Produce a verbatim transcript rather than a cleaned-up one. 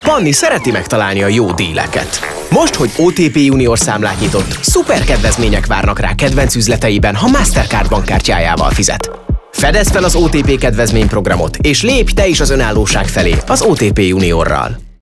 Panni szereti megtalálni a jó díleket. Most, hogy o té pé Junior számlát nyitott, szuper kedvezmények várnak rá kedvenc üzleteiben, ha Mastercard bankkártyájával fizet. Fedezd fel az o té pé kedvezményprogramot, és lépj te is az önállóság felé az o té pé Juniorral.